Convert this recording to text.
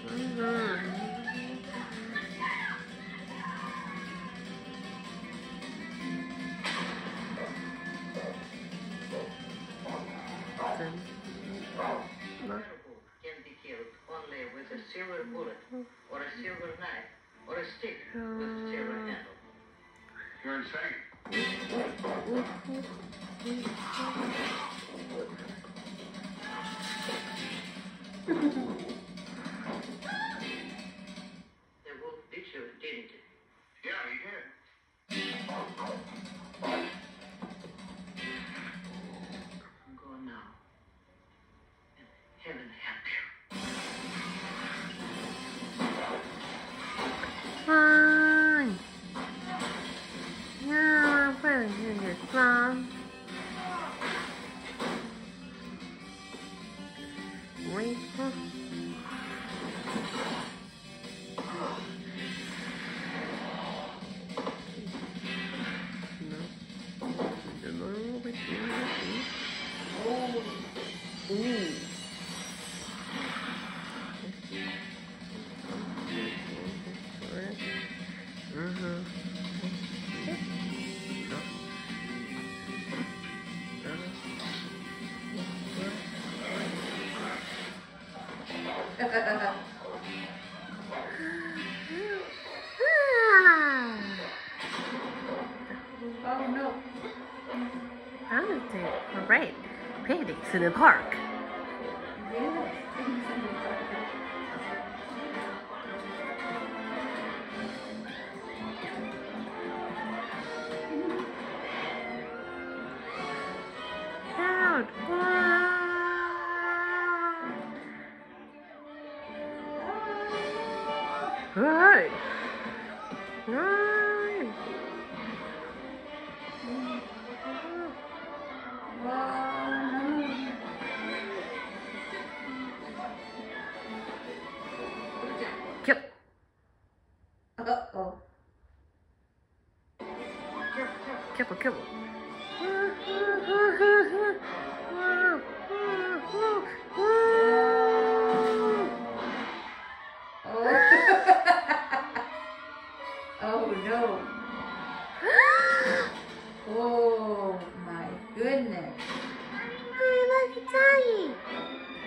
Can be killed only with a silver bullet, or a silver knife, or a stick with silver handle. You're insane. The wolf bit you, didn't it? Yeah, he did. Go now. And heaven help you. Fine. Yeah, where is it from? Wait. Oh no. I would say, all right, picnics in the park. Yes. Out. Right. Right. Kill. Uh-oh. Careful, careful. Oh no. Oh my goodness. I like to tell you.